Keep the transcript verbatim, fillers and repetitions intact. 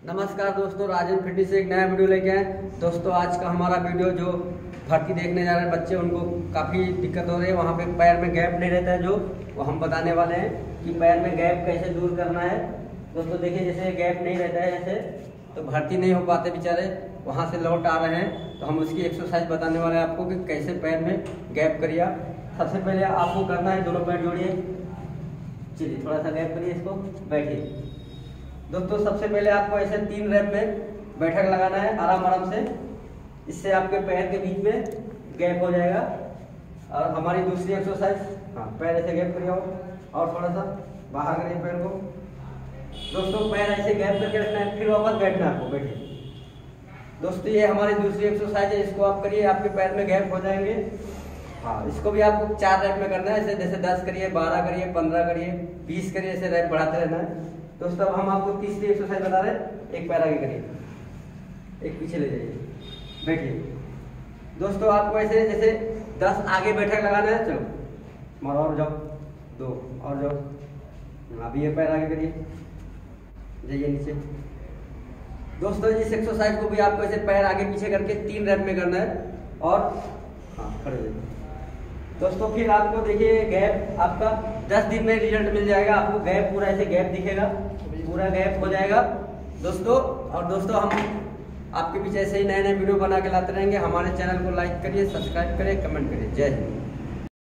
नमस्कार दोस्तों, राजन फिटनेस से एक नया वीडियो लेके आए। दोस्तों आज का हमारा वीडियो जो भर्ती देखने जा रहे हैं बच्चे, उनको काफ़ी दिक्कत हो रही है, वहाँ पे पैर में गैप नहीं रहता है, जो वो हम बताने वाले हैं कि पैर में गैप कैसे दूर करना है। दोस्तों देखिए, जैसे गैप नहीं रहता है ऐसे तो भर्ती नहीं हो पाते बेचारे, वहाँ से लौट आ रहे हैं, तो हम उसकी एक्सरसाइज बताने वाले हैं आपको कि कैसे पैर में गैप करिए। सबसे पहले आपको करना है, दोनों पैर जोड़िए, चलिए थोड़ा सा गैप करिए, इसको बैठिए। दोस्तों सबसे पहले आपको ऐसे तीन रैप में बैठक लगाना है आराम आराम से, इससे आपके पैर के बीच में गैप हो जाएगा। और हमारी दूसरी एक्सरसाइज, हाँ पैर ऐसे गैप करिए और थोड़ा सा बाहर करिए पैर को। दोस्तों पैर ऐसे गैप करके रखना है, फिर वापस बैठना है आपको, बैठिए। दोस्तों ये हमारी दूसरी एक्सरसाइज है, इसको आप करिए, आपके पैर में गैप हो जाएंगे। हाँ इसको भी आपको चार रैप में करना है, ऐसे जैसे दस करिए, बारह करिए, पंद्रह करिए, बीस करिए, ऐसे रैप बढ़ाते रहना है। दोस्तों अब हम आपको तीसरी एक्सरसाइज बता रहे हैं, एक पैर आगे करिए, एक पीछे ले जाइए, बैठिए। दोस्तों आपको ऐसे जैसे दस आगे बैठक लगाना है, चलो मारो और जाओ, दो और जाओ, अभी ये पैर आगे करिए, जाइए नीचे। दोस्तों इस एक्सरसाइज को भी आपको ऐसे पैर आगे पीछे करके तीन रैप में करना है और हाँ खड़े जाइए। दोस्तों फिर आपको देखिए गैप आपका दस दिन में रिजल्ट मिल जाएगा, आपको गैप पूरा ऐसे गैप दिखेगा, पूरा गैप हो जाएगा दोस्तों। और दोस्तों हम आपके पीछे ऐसे ही नए नए वीडियो बना के लाते रहेंगे। हमारे चैनल को लाइक करिए, सब्सक्राइब करिए, कमेंट करिए। जय हिंद।